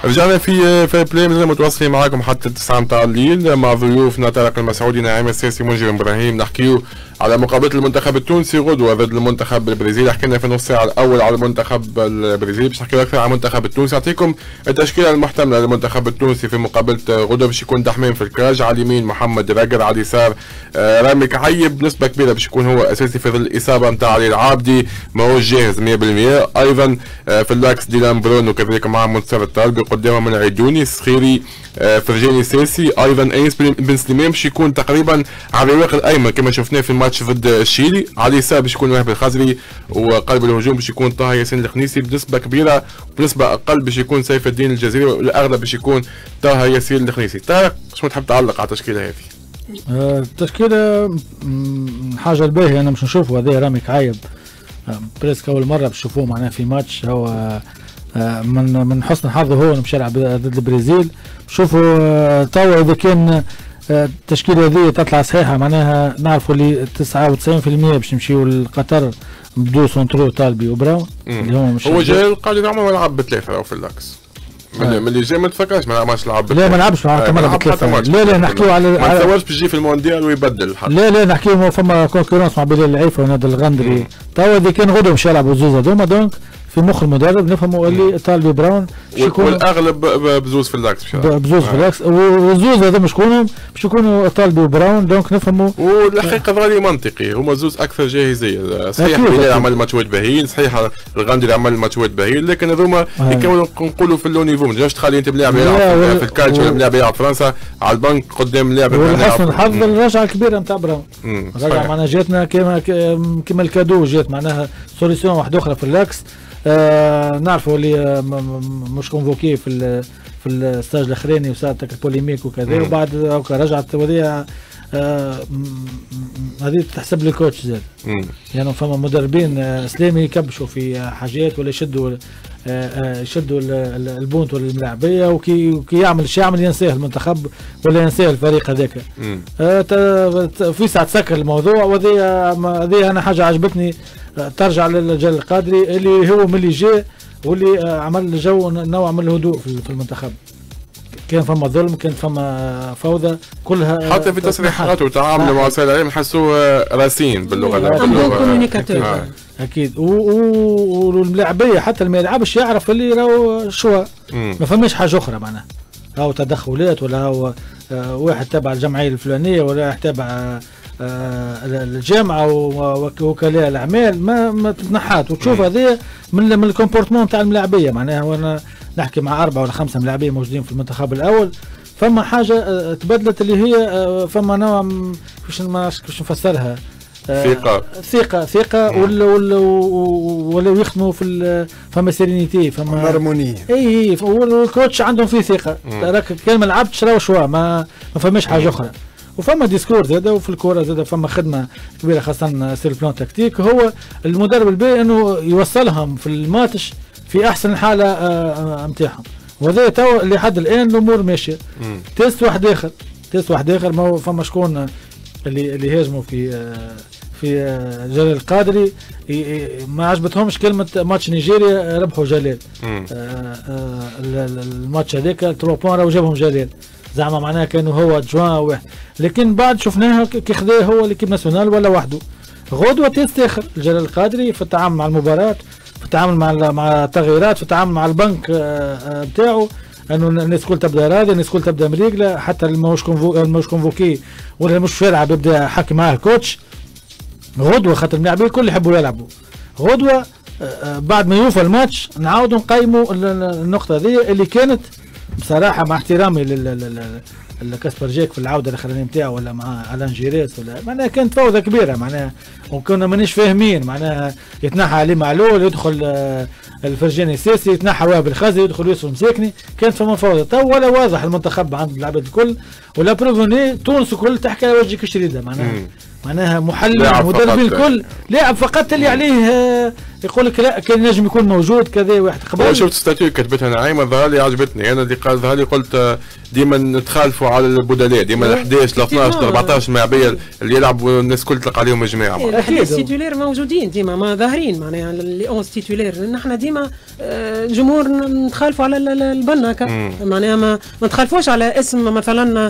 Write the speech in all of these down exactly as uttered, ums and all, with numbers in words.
رجعنا في في بلاي مازلنا متواصلين معاكم حتى التسعة متاع الليل مع ضيوفنا طارق المسعودي، نعيم الساسي، منجم ابراهيم. نحكيو على مقابلة المنتخب التونسي غدوة ضد المنتخب البرازيلي. حكينا في نص ساعة الأول على المنتخب البرازيلي، باش نحكيو أكثر على المنتخب التونسي. نعطيكم التشكيلة المحتملة للمنتخب التونسي في مقابلة غدوة. باش يكون تحميم في الكاج، على اليمين محمد راقر، على اليسار رامي كعيب بنسبة كبيرة باش يكون هو أساسي في ظل الإصابة نتاع علي العابدي، ماهوش جاهز مية بالمية. أيضا في اللاكس ديلان برون وكذلك مع منتصر الطالبي، قدامه من عيدوني السخيري، فرجاني ساسي، ايضا انيس بن سليمان باش يكون تقريبا على الورق الايمن كما شفناه في الماتش ضد الشيلي. على اليسار باش يكون وهب الخزري، وقلب الهجوم باش يكون طه ياسين الخنيسي بنسبه كبيره، وبنسبه اقل باش يكون سيف الدين الجزيري، والاغلب باش يكون طه ياسين الخنيسي. طارق شنو تحب تعلق على التشكيله هذه؟ التشكيله حاجه الباهيه انا مش نشوفه هذا رامي كعيب بريسك اول مره باش نشوفوه معناها في ماتش. هو من من حسن حظه هو مش يلعب ضد البرازيل. شوفوا توا اذا كان التشكيله هذه تطلع صحيحه معناها نعرفوا اللي تسعة وتسعين بالمية باش نمشيو لقطر بدو سونترو طالبي وبراون اللي هو مش هو جاي القاعده عمره ما لعب بثلاثه في اللاكس من اللي جاي ما تفكرش ما عملش لعب. لا ما لعبش مع مره بثلاثه. لا لا نحكيو على ما تصورش باش يجي في المونديال ويبدل حتى. لا لا نحكيو فما كونكورونس مع بلال العيفه ونادي الغندري. توا اذا كان غدوه مش يلعبوا زوز هذوما دونك في مخ المدرب نفهموا اللي طالبي براون والاغلب بزوز في اللاكس بزوز في اللاكس والزوز هذوما شكونهم باش يكونوا طالبي وبراون دونك نفهموا. والحقيقه ظهري منطقي هما زوز اكثر جاهزيه. صحيح بلال عمل ماتشات باهيين، صحيح الغندري عمل ماتشات باهيين، لكن هذوما يكونوا نقولوا في اللو نيفو. ما تنجمش تخلي انت ملاعب يلعب في الكالتش ولا ملاعب يلعب فرنسا على البنك قدام لاعب. ولحسن الحظ الرجعه الكبيره نتاع براون رجع معناها جاتنا كما كما الكادو جات معناها سوليسيون واحده اخرى في اللاكس. آه نعرفوا اللي آه مش كونفوكي في ال في الستاج الاخراني وصارت البوليميك وكذا، وبعد هكا رجعت وهذه آه هذه تحسب لي كوتش زاد. يعني فما مدربين آه اسلامي يكبشوا في حاجات ولا يشدوا آه يشدوا البونت ولا الملاعبيه، وكي وكي يعمل شيء يعمل ينساه المنتخب ولا ينساه الفريق هذاك. آه في ساعه تسكر الموضوع، وهذه هذه انا حاجه عجبتني ترجع للجلال القادري اللي هو من اللي جاء واللي عمل جو نوع من الهدوء في المنتخب. كان فما ظلم، كان فما فوضى كلها حتى في تصريحاته وتعامله مع وسائل الاعلام نحسوه راسين باللغه باللغه اكيد. والملاعبيه حتى اللي ما يلعبش يعرف اللي راهو شو ما فماش حاجه اخرى معناها او تدخلات ولا هو واحد تابع الجمعيه الفلانيه ولا واحد تابع الجامعه ووكلاء الاعمال ما ما تتنحات. وتشوف هذه من من الكومبورتمون تاع الملاعبيه معناها. وانا نحكي مع اربعه ولا خمسه ملاعبيه موجودين في المنتخب الاول، فما حاجه تبدلت اللي هي فما نوع كيفاش كيفاش نفسرها ثقه ثقه ثقه ولا ولا ولا يخدموا في فما سيرينيتي فما هارمونيه. اي والكوتش عندهم فيه ثقه. راك كان ما لعبتش راهو شوا ما ما فماش حاجه اخرى. وفما ديسكور زاده وفي الكوره زاده فما خدمه كبيره خاصه سير البلان تكتيك. هو المدرب الباهي انه يوصلهم في الماتش في احسن حاله نتاعهم، وهذا تو لحد الان الامور ماشيه. تيست واحد اخر تيست واحد اخر ما هو فما شكون اللي اللي هاجموا في في جلال القادري ما عجبتهمش كلمه ماتش نيجيريا ربحوا جلال. الماتش هذاك ثلاثة بوان راهو جابهم جلال زعما معناها كانوا هو جوان واحد، لكن بعد شفناها كي خذاه هو ليكيب ناسيونال ولا وحده. غدوه تيست اخر الجلال القادري في التعامل مع المباراه، في التعامل مع مع التغييرات، في التعامل مع البنك بتاعه، انه الناس كل تبدا راضيه، الناس كل تبدا مريقله، حتى الماهوش الماهوش كونفوكي ولا مش يلعب يبدا حكي معاه الكوتش. غدوه خاطر اللاعبين الكل يحبوا يلعبوا. غدوه بعد ما يوفى الماتش نعاودوا نقيموا النقطه هذه اللي كانت بصراحه مع احترامي لكاسبر جاك في العوده الاخرانيه نتاعه ولا مع الان جيريس ولا معناها كانت فوضى كبيره معناها، وكنا مانيش فاهمين معناها يتنحى علي معلول يدخل الفرجاني الساسي يتنحى وهب الخزري يدخل يوسف مساكني، كانت فما فوضى. تو ولا واضح المنتخب عند اللعبات الكل ولا بروفوني تونس الكل تحكي على وجهك الشريده معناها معناها محلل مدربين الكل لاعب فقط اللي عليه يقول لك لا كان نجم يكون موجود كذا واحد قبل. شفت ستاتيو كتبتها نعيمه ظهر لي عجبتني انا اللي قال ظهر لي قلت ديما نتخالفوا على البدلاء ديما ال احد عشر ل اثناش ل أربعطاش معبيه اللي يلعبوا الناس الكل تلقى عليهم جماعه. الاحداث تيتولير موجودين ديما ما ظاهرين معناها اللي اونز تيتولير نحن ديما الجمهور نتخالفوا على البناكه معناها ما نتخالفوش على اسم مثلا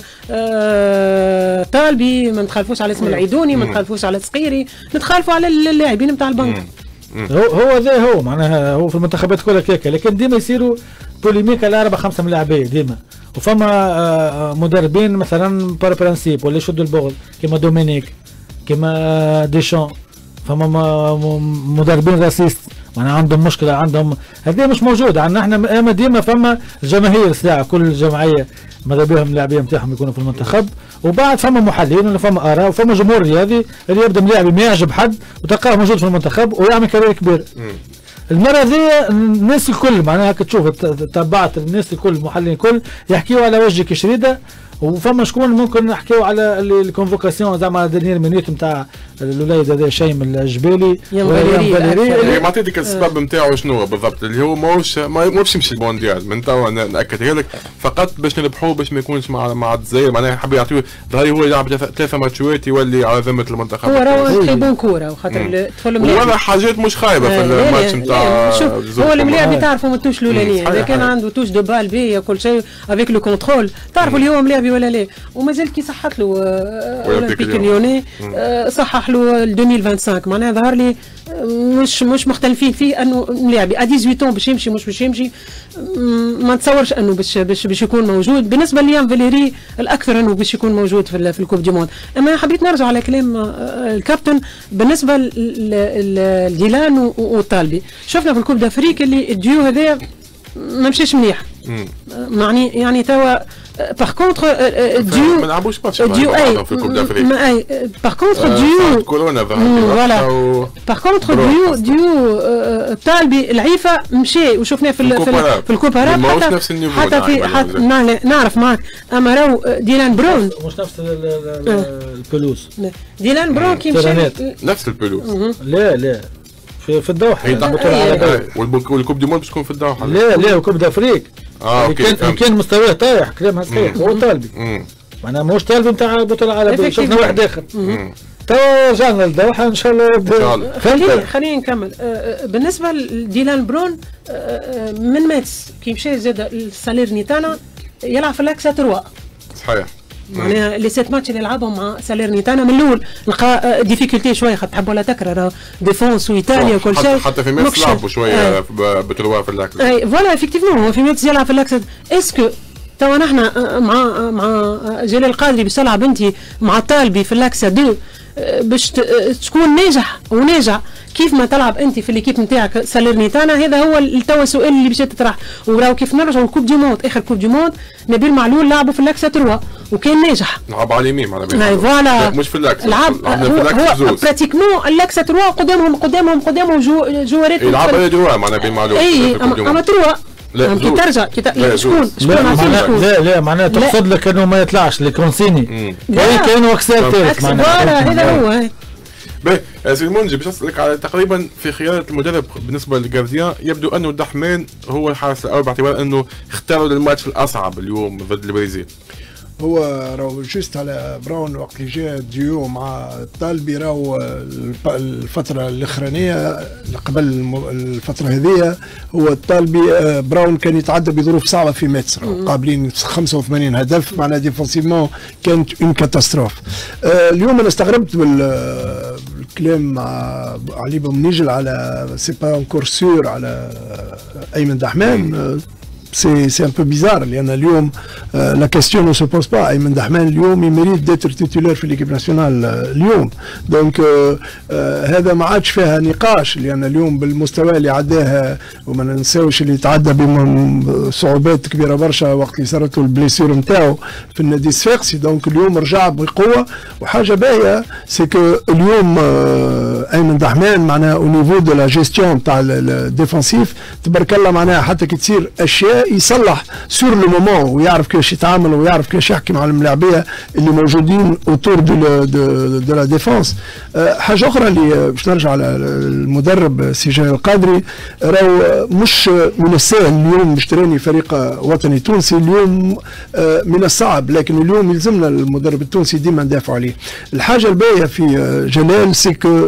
طالبي ما نتخالفوش على اسم العيدوني ما نتخالفوش على الصقيري نتخالفوا على اللاعبين نتاع البنك. هو هو ذا هو معناها هو في المنتخبات كلها كيكه لكن ديما يصيروا بوليميك على اربع خمسه من اللاعبين ديما وفما مدربين مثلا بار برانسيب ولا يشدوا البغل كيما دومينيك كيما ديشان فما مدربين راسيست معناها عندهم مشكله عندهم هذه مش موجوده عندنا احنا اما ديما فما الجماهير ساعه كل جمعيه ماذا بهم اللاعبين نتاعهم يكونوا في المنتخب وبعد فما محللين ولا فما اراء وفما جمهور رياضي اللي يبدا ملاعب ما يعجب حد وتلقاه موجود في المنتخب ويعمل كبير كبير. المره ذي الناس الكل معناها هكا تشوف تبعت الناس الكل المحللين الكل يحكيوا على وجه كشريده وفما شكون ممكن نحكيو على الكونفوكاسيون زعما على دينير مينيت نتاع الوليد هذا شيم الجبالي اللي ما عطيتك السبب نتاعو شنو بالضبط اللي هو ماهوش ماهوش يمشي المونديال من توا ناكدها لك فقط باش نربحوه باش ما يكونش مع مع الجزائر معناها حب يعطيوه ظهري هو يلعب ثلاثه ماتشات يولي على ذمه المنتخب. هو راهو تري بون كوره وخاطر تدخل ولا حاجات مش خايبه في الماتش نتاع هو الملاعب اللي تعرفوا من التوش الاولانيه اذا كان عنده توش دو بال بي كل شيء افيك لو كونترول تعرفوا اللي هو ملاعبي ولا لا ومازال كي صحت له اولمبيك ليوني صحح له ألفين وخمسة وعشرين معناها ظهر لي مش مش مختلفين فيه انه ملاعبي ا ثمانية عشر باش يمشي مش باش يمشي ما نتصورش انه باش باش باش يكون موجود بالنسبه ليام فاليري الاكثر انه باش يكون موجود في, في الكوب دي موند. اما حبيت نرجع على كلام الكابتن بالنسبه لديلان والطالبي شفنا في الكوب دافريك اللي الديو هذا ما مشيش مليح معني يعني توا باغ كونتر ديو ما نلعبوش ماتش ديو اي في الكوب دافريك اي باغ كونتر ديو كورونا فوالا باغ كونتر ديو ديو طالبي العيفه مشى وشفناه في في الكوبارات حتى حتى في حتى نعرف معك اما راهو ديلان برون مش نفس البلوس ديلان برون كي مشى نفس البلوس لا لا في في الدوحه والكوب دي موند باش تكون في الدوحه لا لا الكوب دافريك اه اوكي كان كان مستواه طايح كلامها صحيح هو طالبي معناها ماهوش طالبي نتاع البطوله العربيه شفنا واحد اخر توا رجعنا للدوحه ان شاء الله. خليني خليني نكمل بالنسبه لديلان برون من ماتس كي مشى زاد السالير نيتانا يلعب في الاكسا تروا صحيح معناها لي سيت ماتش اللي لعبهم مع ساليرنيتانا من الاول لقى ديفيكولتي شويه خاطر تحب ولا تكرر ديفونس وايطاليا وكل شيء حتى في ماتش لعبوا شويه بتروا في الاكس اي فوالا افكتيفمون هو في ماتش يلعب في الاكس اسكو توا نحن مع مع جلال القادري باش تلعب انت مع طالبي في الاكس دو باش تكون ناجح وناجح كيف ما تلعب انت في ليكيب نتاعك ساليرنيتانا هذا هو التوا السؤال اللي باش تطرح وراو كيف نرجعوا الكوب دي موند اخر كوب دي موند نبيل معلول لعبوا في الاكس تروا وكان ناجح لعب على اليمين معناها فوالا مش في الاكس لعب هو براتيكمون الاكس تروا قدامهم قدامهم قدامهم جو جوارات يلعب على تروا معناها بين معلول اي اما تروا لا كي ترجع كي لا شكون شكون لا لا معناها تقصد لك انه ما يطلعش لكونسيني كان وكسال ثالث معناها هذا هو باهي سي المنجي باش اسالك على تقريبا في خيارات المدرب بالنسبه للجارديان يبدو انه الدحمان هو الحارس الاول باعتبار انه اختاروا للماتش الاصعب اليوم ضد البرازيل. هو راهو جست على براون وقت اللي جاء ديو مع الطالبي راهو الفترة الأخرانية قبل الفترة هذه هو الطالبي براون كان يتعدى بظروف صعبة في ماتش قابلين خمسة وثمانين هدف معناها ديفونسيفمون كانت اون كاتاستروف. اليوم أنا استغربت بالكلام مع علي بومنيجل على سي با انكور سور على أيمن دحمان. C'est, c'est un peu bizarre, لأن اليوم euh, la question ne se pose pas. أيمن دحمان اليوم يمريد d'être titulaire في l'équipe nationale اليوم. دونك euh, euh, هذا ما عادش فيها نقاش لأن اليوم بالمستوى اللي عداه وما ننساوش اللي تعدى بصعوبات كبيرة برشا وقت اللي صارت له البليسير نتاعو في النادي الصفاقسي. دونك اليوم رجع بقوة وحاجة باهية سي كو اليوم euh, أيمن دحمان معناها au niveau de la gestion تاع الديفنسيف تبارك الله معناها حتى كي تصير أشياء يصلح سور لو مومون ويعرف كيفاش يتعامل ويعرف كيفاش يحكي مع الملاعبيه اللي موجودين اوتور دو دو لا ديفونس. حاجه اخرى اللي باش نرجع على المدرب سي جلال القادري، راهو مش من السهل اليوم باش تراني فريق وطني تونسي اليوم من الصعب، لكن اليوم يلزمنا المدرب التونسي ديما ندافعوا عليه. الحاجه الباهيه في جلال سي كو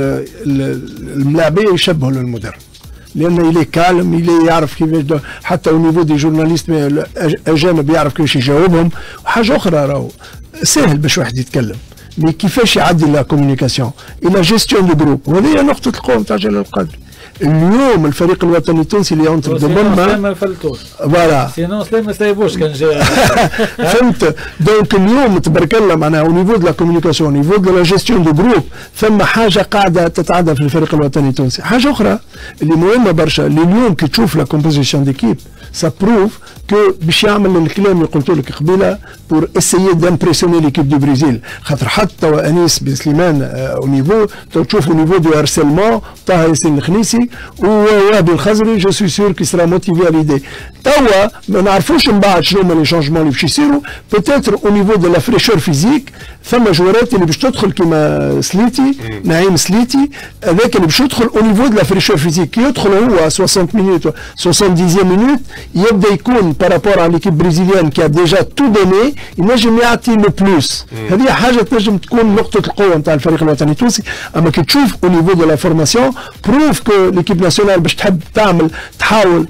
الملاعبيه يشبهوا للمدرب، لانه يلي كالم يلي يعرف كيفاش حتى او نيفو دي جورناليست اجانب يعرف كيفاش يجاوبهم. وحاجه اخرى راهو سهل باش واحد يتكلم، مي كيفاش يعدي لا كومونيكاسيون الى جيستيون دو جروب، وهذه نقطه القوه نتاع جلال القادري. اليوم الفريق الوطني التونسي اللي اونتر دو بون مان ما فلتوش فوالا سينو سلام ما سايبوش كان جاي فهمت. دونك اليوم تبارك الله معناها او نيفو دو لا كومونيكاسيون نيفو دو لا جيستيون دو جروب ثم حاجه قاعده تتعدى في الفريق الوطني التونسي. حاجه اخرى اللي مهمه برشا اللي اليوم كي تشوف لا كومبوزيسيون ديكيب سا بروف كو باش يعمل الكلام اللي قلت لك قبيله بور اسيي دامبريسيوني ليكيب دو برازيل، خاطر حتى انيس بن سليمان او نيفو تشوف او نيفو دو هارسيلمون طه ياسين الخنيسي ووهبي الخزري جو سوي سور كي سرا موتيفي على ليدي. توا ما نعرفوش من بعد شنو هما لي شونجمون اللي باش يصيروا، بوتيتر او نيفو دو لا فريشور فيزيك ثم جوارات اللي باش تدخل كيما سليتي نعيم سليتي هذاك اللي باش يدخل او نيفو دو لا فريشور فيزيك، كي يدخل هو ستين مينوت ستين مينوت يبدا يكون بارابور على ليكيب برازيليان كي ديجا تو دوني ينجم يعطي لو بلوس. هذه حاجه تنجم تكون نقطه القوه نتاع الفريق الوطني التونسي. اما كي تشوف او نيفو دو لا فورماسيون بروف كو ليكيب ناسيونال باش تحب تعمل تحاول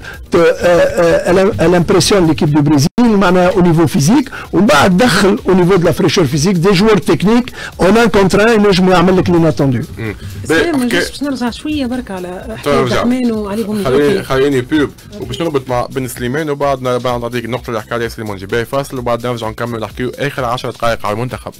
الامبرسيون ليكيب دو برازيل معناها او نيفو فيزيك، ومن بعد دخل او نيفو دو لا فريشور فيزيك دي جوار تكنيك اون ان كونتر ان ينجموا يعمل لك ليناتوندو. باش نرجع شويه برك على حكايه الرحمن وعلي بن خليني بيب وباش نربط مع بن سليمان وبعد نعطيك النقطه اللي حكى عليها سليمان جباي فاصل وبعد نرجع نكمل نحكيو اخر عشر دقائق على المنتخب.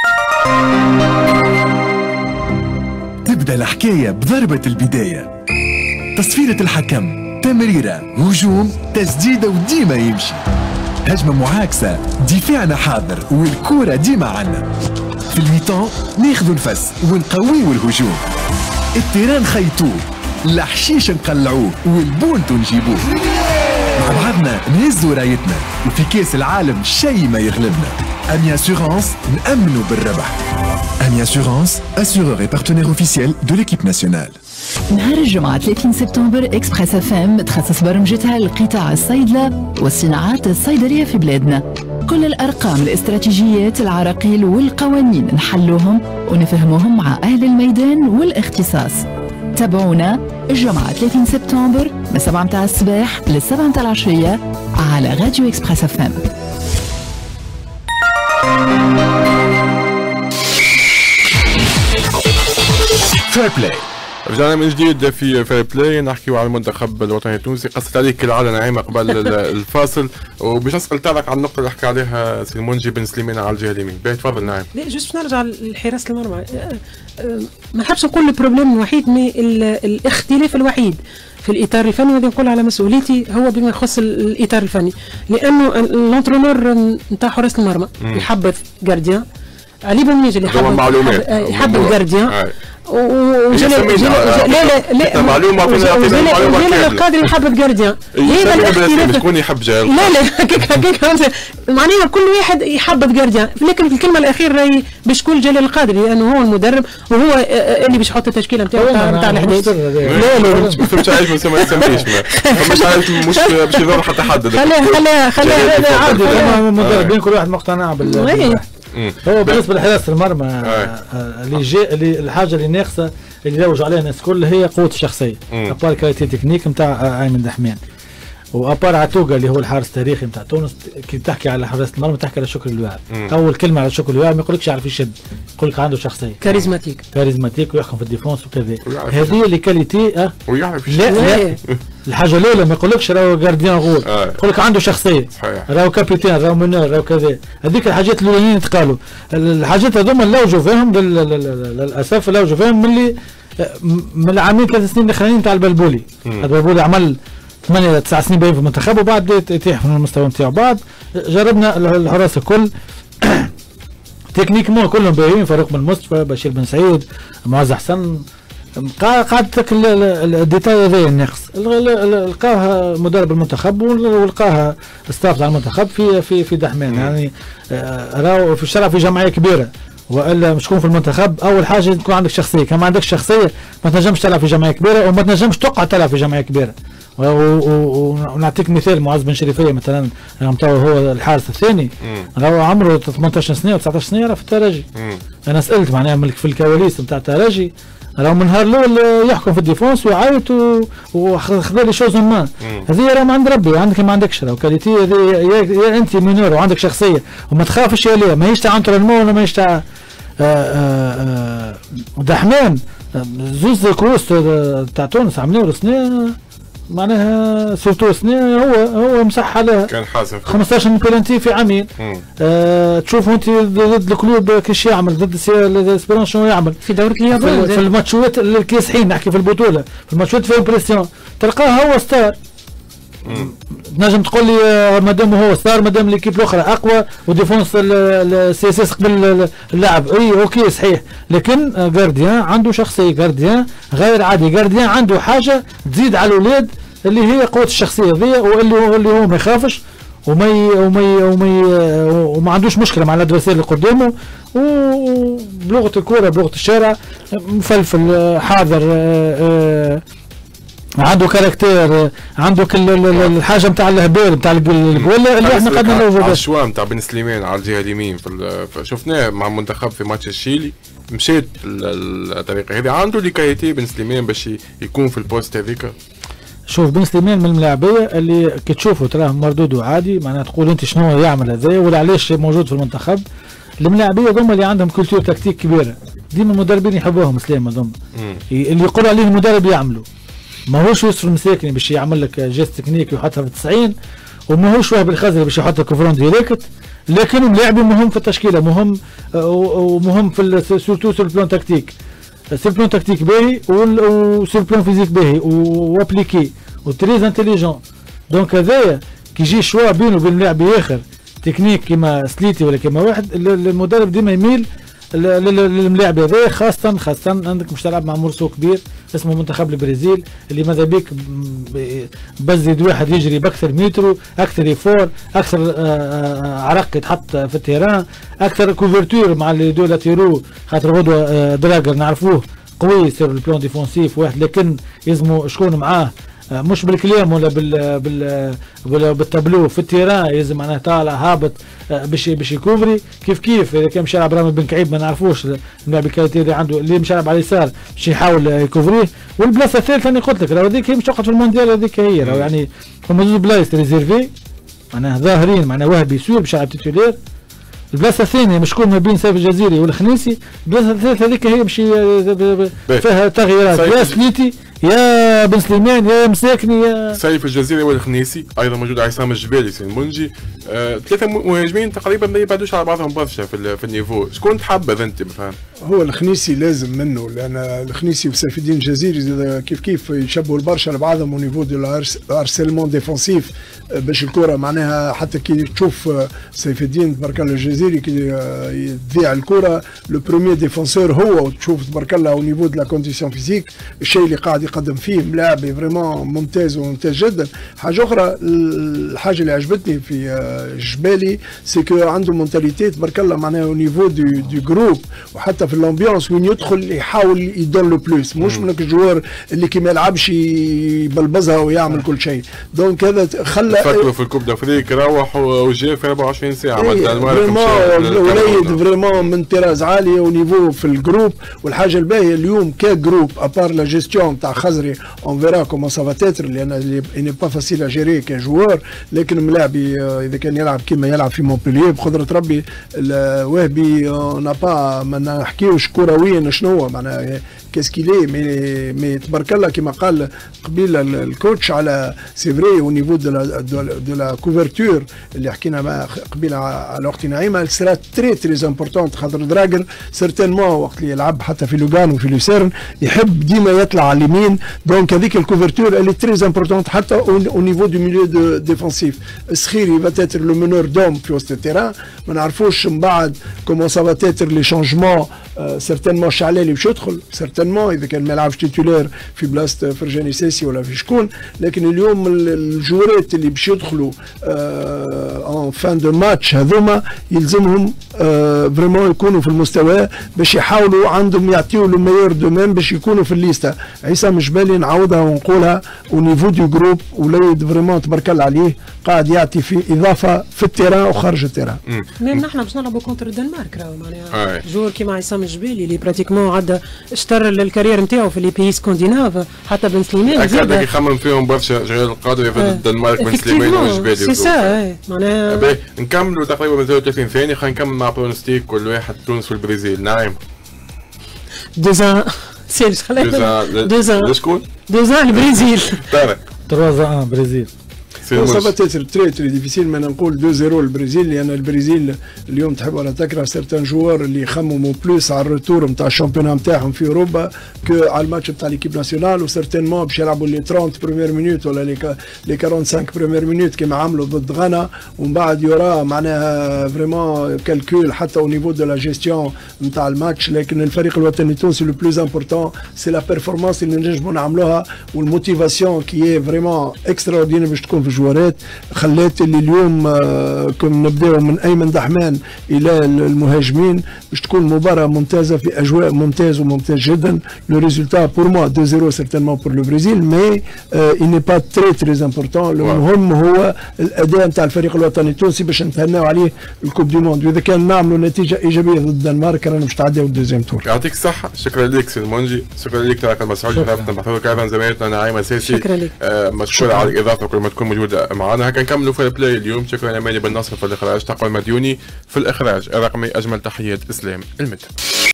تبدأ الحكاية بضربة البداية، تصفيرة الحكم، تمريرة، هجوم، تسديدة وديما يمشي، هجمة معاكسة، دفاعنا حاضر والكورة ديما عنا. في الميطان ناخذوا نفس ونقويوا الهجوم، التيران خيطوه، الحشيش نقلعوه والبونتو نجيبوه. مع بعضنا نهزوا رايتنا وفي كاس العالم شي ما يغلبنا. أمي أسورانس نأمنوا بالربح. أمي أسورانس assureur et partenaire officiel de l'équipe nationale. نهار الجمعة ثلاثين سبتمبر إكسبريس اف ام تخصص برمجتها لقطاع الصيدلة والصناعات الصيدلية في بلادنا. كل الأرقام الاستراتيجيات العراقيل والقوانين نحلوهم ونفهموهم مع أهل الميدان والاختصاص. تابعونا الجمعة ثلاثين سبتمبر من سبعة متاع الصباح للسبعة متاع العشية على راديو إكسبريس اف ام. فير بلاي. رجعنا من جديد في فير بلاي نحكيو على المنتخب الوطني التونسي. قصت عليك كالعاده نعيمه قبل الفاصل وباش نسال تاعك على النقطه اللي حكى عليها سي المنجي بن سليمان على الجهه اليمين. باهي تفضل نعيم. لا جوست نرجع لحراسه المرمى، ما نحبش نقول البروبليم الوحيد مي الاختلاف الوحيد في الاطار الفني، وهذا نقول على مسؤوليتي هو بما يخص الاطار الفني، لانه الانترونور نتاع حراسه المرمى يحبذ جارديان علي بن اللي يحبذ يحبذ جارديان وجل لا لا لا معلومه فينا معلومه القادر يحب جارديان. هذا الاختلاف شكون يحب جارديان؟ لا لا هكاك هكاك معناها كل واحد يحب جارديان، لكن في الكلمه الاخيره راهي باش تقول جلال القادري لانه هو المدرب وهو اللي باش يحط التشكيله نتاعو نتاع الاحداث. لا لا ما فهمتش علاش ما يسميش مش عارف مش باش يضر حتى حد. خليها خليها خليها عادي المدربين كل واحد مقتنع بال هو بالنسبه لحراسه المرمى اللي جاء اللي الحاجه اللي ناقصه اللي يروج عليها الناس كل هي قوه الشخصيه. ابار كاليتي تكنيك نتاع ايمن دحمان وابار عتوقه اللي هو الحارس التاريخي نتاع تونس. كي تحكي على حراسه المرمى تحكي على شكر الواعر. اول كلمه على شكر الواعر ما يقولكش يعرف يشد، يقول لك عنده شخصيه كاريزماتيك كاريزماتيك ويحكم في الديفونس وكذا. هذه اللي كاليتي اه ويعرف لا لا الحاجه الاولى ما يقولكش راهو جارديان غول، يقول لك عنده شخصيه راهو كابيتان راهو منور راهو كذا. هذيك الحاجات الاولانيين تقالوا. الحاجات هذوما نلوجوا فيهم للاسف نلوجوا فيهم من اللي من العامين ثلاث سنين الاخرانيين تاع البلبولي. البلبولي عمل ثمانية تسع سنين باين في المنتخب وبعد بدا يتيح في المستوى نتاعو. بعد جربنا الحراس الكل تكنيكمون كلهم باهيين، فاروق بن مصطفى، بشير بن سعيد، معز حسن، قعدتك الديتاي هذايا الناقص لقاها مدرب المنتخب ولقاها ستاف تاع المنتخب في في في دحمان. يعني راهو في الشرع في جمعيه كبيره والا مش تكون في المنتخب. اول حاجه تكون عندك شخصيه، كان ما عندكش شخصيه ما تنجمش تلعب في جمعيه كبيره وما تنجمش تقعد تلعب في جمعيه كبيره. ونعطيك مثال معاذ بن شريفيه مثلا، هو الحارس الثاني راهو عمره ثمانية عشر سنه و تسعة عشر سنه راه في الترجي. انا سالت معناها في الكواليس نتاع الترجي راهو من نهار الاول يحكم في الديفونس ويعيط وخذ لي شوز ما. هذه راه من عند ربي، عندك ما عندكش راهو كاليتي هذه. يا انت مينور وعندك شخصيه وما تخافش يا ليه، ماهيش تاع انترنمون ولا ماهيش تاع دحمان. زوز كروس تاع تونس عملوا سنه معناها سورتو سنه هو هو مسح عليها، كان حاسب خمسطاش من بلانتي في عامين. آه تشوفوا انت ضد الكلوب كيش يعمل، ضد الاسبيرونس شنو يعمل في دورة اليابان في, في الماتشات الكاسحين نحكي في البطوله، في الماتشات فيها بريسيون تلقاه هو ستار. تنجم تقول لي مادام هو ستار مادام ليكيب الاخرى اقوى وديفونس السي اس اس قبل اللعب، اي اوكي صحيح، لكن غارديان عنده شخصيه، غارديان غير عادي، غارديان عنده حاجه تزيد على الاولاد اللي هي قوه الشخصيه ذي، واللي هو اللي هو ما يخافش وما وما وما وما عندوش مشكله مع الادفيرسير اللي قدامه، وبلغه الكوره بلغه الشارع مفلفل حاضر، عنده كاركتير، عنده الحاجه نتاع الهبال نتاع الجول اللي احنا قدنا له. على الشوام نتاع بن سليمان على الجهه اليمين في شفناه مع المنتخب في ماتش الشيلي، مشيت الطريقه هذه. عنده لي كايتي بن سليمان باش يكون في البوست هذيك. شوف بن سليمان من اللاعبيه اللي كي تشوفه تراه مردود وعادي، معناها تقول انت شنو يعمل هذايا ولا علاش موجود في المنتخب. الملاعبيه ذوما اللي عندهم كولتور تكتيك كبيره، ديما المدربين يحبوهم سليم هذوما اللي يقول عليه المدرب يعملوا. ماهوش يوسف المساكني باش يعمل لك جيست تكنيك ويحطها في التسعين، وماهوش وهب الخزري باش يحط لك فرون ديريكت، لكن ملاعبي مهم في التشكيله، مهم ومهم في سورتو سور البلان تكتيك، سور البلان تكتيك باهي وسور البلان فيزيك باهي وابليكي وتريز انتيليجون. دونك هذايا كي يجي شوا بينه وبين لاعب اخر تكنيك كيما سليتي ولا كيما واحد، المدرب ديما يميل للملاعب هذا، خاصة خاصة عندك مش تلعب مع مرسو كبير اسمه منتخب البرازيل اللي ماذا بيك بزيد واحد يجري باكثر مترو، اكثر يفور، اكثر عرق يتحط في التيران، اكثر كوفرتور مع اللي دو لاتيرو، خاطر غدوه دراجر نعرفوه قوي سير البلان ديفونسيف واحد، لكن يلزموا شكون معاه مش بالكلام ولا بال بال بالتابلو في التيران، يلزم معناها طالع هابط باش باش يكوفري كيف كيف. اذا كان مش يلعب رامي بن كعيب ما نعرفوش اللاعب الكاليتي اللي عنده، اللي مش يلعب على اليسار باش يحاول يكوفريه. والبلاصه الثالثه اللي قلت لك راهو هذيك مش تقعد في المونديال، هذيك هي راهو يعني هما زوج بلايص ريزيرفي معناها ظاهرين، معناها وهبي سور باش يلعب تيتولير. البلاصه الثانيه مش كون ما بين سيف الجزيري والخنيسي، البلاصه الثالثه هذيك هي باش فيها تغييرات، يا سليتي يا بن سليمان يا مساكني يا سيف الجزيري والخنيسي، ايضا موجود عصام الجبالي سي المنجي. آه، ثلاثه مهاجمين تقريبا ما يبعدوش على بعضهم برشا في, في النيفو. شكون تحبذ انت مثلا؟ هو الخنيسي لازم منه، لان الخنيسي وسيف الدين الجزيري كيف كيف يشبهوا البرشا لبعضهم او نيفو دو الارسيلمون ديفونسيف، باش الكره معناها حتى كي تشوف سيف الدين تبارك الله الجزيري كي يذيع الكره لو بروميير ديفونسور هو، وتشوف تبارك الله او نيفو دو لا كونديسيون فيزيك الشيء اللي قاعد يقدم فيه ملاعب فريمون ممتاز وممتاز جدا. حاجه اخرى الحاجه اللي عجبتني في الجبالي سيكو عنده مونتاليتي تبارك الله معناها او نيفو دو دو جروب، وحتى في الامبيونس وين يدخل يحاول يدون لو بلوس، مش من الجوار اللي كي ما يلعبش يبلبزها ويعمل كل شيء. دونك هذا خلى فكروا في الكوب دافريك روح وجا في أربعة وعشرين ساعه فريمون وليد فريمون من طراز عاليه ونيفو في الجروب. والحاجه الباهيه اليوم كجروب ابار لا جيستيون تاع خزري اون فيرا كومون سا فا تيتر، لان ني با فاسيل ا جيري كجوار، لكن ملاعبي اذا كان يلعب كيما يلعب في مونبلييه بقدره ربي الوهبي نا با ما نحكيوش كرويا شنو معناها كاسكيلي مي مي تبارك الله كما قال قبيل الكوتش على سي فري او نيفو دو لا دو لا كوفرتور اللي حكينا مع قبيل على اختي نعيمه سرا تري تري امبورتون، خاطر دراجر سيرتينمون وقت اللي يلعب حتى في لوغان وفي لوسيرن يحب ديما يطلع على اليمين، دونك هذيك الكوفرتور اللي تري امبورتون حتى او نيفو دو ميليو دو ديفونسيف. السخيري فاتيتر لو منور دوم في وسط التيران، ما نعرفوش من بعد كومون سا فاتيتر لي شونجمون سيرتينمون الشعلالي باش يدخل سيرتينمون اذا كان ما يلعبش تيتولير في بلاصه فرجاني ساسي ولا في شكون، لكن اليوم الجورات اللي باش يدخلوا اون فان دو ماتش هذوما يلزمهم فريمون يكونوا في المستوى باش يحاولوا عندهم يعطيوا لو ميور دو ميم باش يكونوا في الليسته. عصام جبالي نعاودها ونقولها ونيفو دو جروب وليد فريمون تبارك الله عليه قاعد يعطي في اضافه في التيران وخارج التيران. ميم نحن باش نلعبوا كونتر الدنمارك راهو معناها جور كيما عصام الجبالي اللي براتيكمون عدى اشتر الكارير نتاعو في لي بيي سكونديناف، حتى بن سليمان اكيد يخمم فيهم برشا جيران القادري في الدنمارك بن سليمان والجبالي. سي سا معناها نكملوا تقريبا من ثلاثين ثانيه، خلينا نكمل مع برونستيك كل واحد تونس والبرازيل. نعم دوزان سيرج خلينا دوزان لشكون؟ دوزان البرازيل طارق ثلاثة واحد برازيل. سا فا تيتر تري تري ديفيسيل ما نقول اثنين صفر البرازيل، لان البرازيل اليوم تحب ولا تكره سيرتان جوار اللي يخمموا بلوس على الروتور نتاع الشامبيون نتاعهم في اوروبا كو على الماتش نتاع ليكيب ناسيونال، وسيرتينمون باش يلعبوا لي ثلاثين بروميير مينوت ولا لي خمسة وأربعين بروميير مينوت كما عملوا ضد غانا، ومن بعد يورا معناها فريمون كالكول حتى او نيفو دو لا جيستيون نتاع الماتش. لكن الفريق الوطني التونسي لو بلوز امبورتون سي لا بيرفورمانس اللي نجموا نعملوها والموتيفاسيون كي فريمون اكسترا اوردينير باش تكون في الجوارات، خلات اللي اليوم آه كنا نبداو من ايمن دحمان الى المهاجمين باش تكون مباراه ممتازه في اجواء ممتاز وممتاز جدا. لو ريزولتا بور موا اثنين صفر سيرتينمون بور لو برازيل، مي اي ني با تري تري امبورتون. المهم هو الاداء نتاع الفريق الوطني التونسي باش نتهناو عليه الكوب دي موند، واذا كان نعملوا نتيجه ايجابيه ضد الدنمارك رانا باش تعديو الدوزيام تور. يعطيك الصحه، شكرا لك سي المونجي، شكرا لك طارق المسعودي، حضرتنا بحضورك ايضا زميلتنا نعيمه ساسي. شكرا لك، آه مشكور على الاضافه كل ما تكون موجوده معنا. هكا نكملوا في البلاي اليوم. شكرا لماني بن نصر في الاخراج، تقوى المديوني في الاخراج الرقمي. اجمل تحيات اسلام المدة.